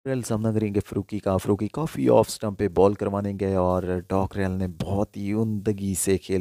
Rail सामना करेंगे फ़रूकी का। फ़रूकी काफ़ी ऑफ स्टंप पे बॉल करवाने गए और डॉकरेल ने बहुत ही उम्दगी से खेल